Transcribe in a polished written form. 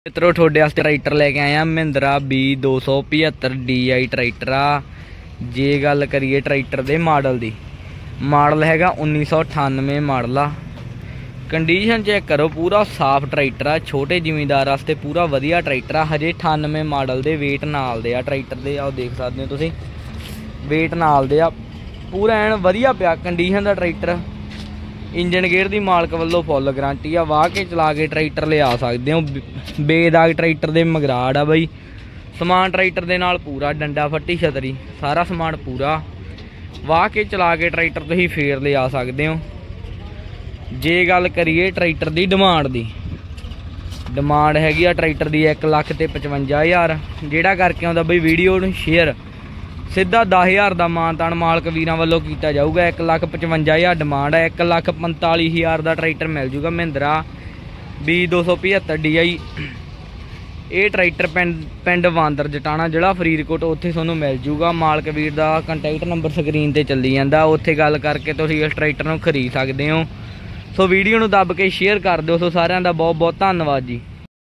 मित्रों थोड़े वास्ते ट्रैक्टर लेके आए हैं महिंद्रा B275 DI ट्रैक्टर आ। जे गल करिए ट्रैक्टर के मॉडल की, मॉडल हैगा 1998 मॉडल आ। कंडीशन चेक करो, पूरा साफ ट्रैक्टर आ। छोटे जिमीदार वास्ते पूरा वधिया ट्रैक्टर आ। हजे 98 मॉडल के वेट नाल दे आ ट्रैक्टर के, आओ देख सकते हो तुसीं, वेट नाल दे आ। पूरा एन वधिया पिया कंडीशन का ट्रैक्टर। इंजन गेयर की मालक वालों फुल गारंटी आ। वाह के चला के ट्रैक्टर लिया सकते हो। बेदाग ट्रैक्टर के मगराड़ आ बई। समान ट्रैक्टर के नाल पूरा, डंडा फट्टी छतरी सारा समान पूरा। वाह के चला के ट्रैक्टर तुसीं फेर लिया सकते हो। जे गल करिए ट्रैक्टर की डिमांड की, डिमांड हैगी आ ट्रैक्टर की 1,55,000। जेड़ा करके आउंदा बई वीडियो नूं शेयर, सीधा 10,000 का मानतान मालक वीरां वालों किया जाऊगा। 1,55,000 डिमांड है। 1,45,000 का ट्रैक्टर मिल जूगा महिंद्रा B275 DI। ये ट्रैक्टर पिंड वांदर जटाना जिला फरीदकोट, उत्थे तुहानूं मिल जूगा। मालक वीर का कंटैक्ट नंबर स्क्रीन पर चली जाता, उत्थे गल करके तुसीं इस ट्रैक्टर नूं खरीद सकते हो। सो वीडियो नूं दब के शेयर कर दो। सो सारिआं दा बहुत बहुत धन्नवाद जी।